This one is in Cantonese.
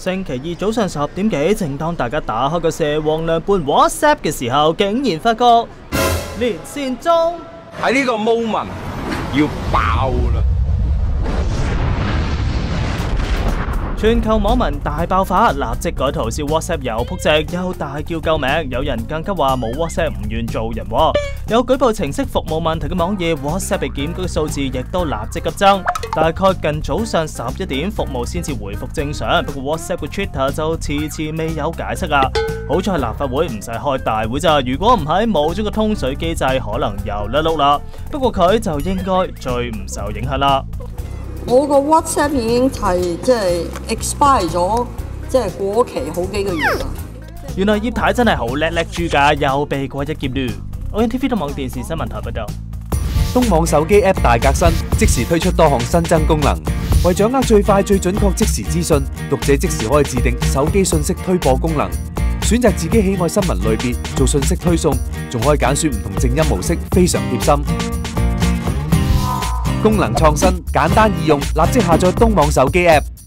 星期二早上10點幾，正當大家打開個蛇王涼拌 WhatsApp 嘅時候，竟然發覺連線中喺呢個 moment 要爆啦！ 全球網民大爆發，立即改圖笑 WhatsApp 又撲直，又大叫救命。有人更加話冇 WhatsApp 唔願做人喎。有舉報程式服務問題嘅網頁 WhatsApp 被檢舉嘅數字亦都立即急增。大概近早上11點，服務先至回復正常。不過 WhatsApp 嘅 Twitter 就遲未有解釋啊。好彩立法會唔使開大會咋，如果唔係冇咗個通水機制，可能又甩碌啦。不過佢就應該最唔受影響啦。 我個 WhatsApp 已經係expire 咗，過期好幾個月啦。 原來葉太真係好叻豬㗎，又避過一劫嘞。ONTV 東網電視新聞台報道。 東網手機 App 大革新，即時推出多項新增功能，為掌握最快最準確即時資訊，讀者即時可以自定手機信息推播功能，選擇自己喜愛新聞類別做信息推送，仲可以揀選唔同靜音模式，非常貼心。功能創新，簡單易用，立即下載東網手機 App。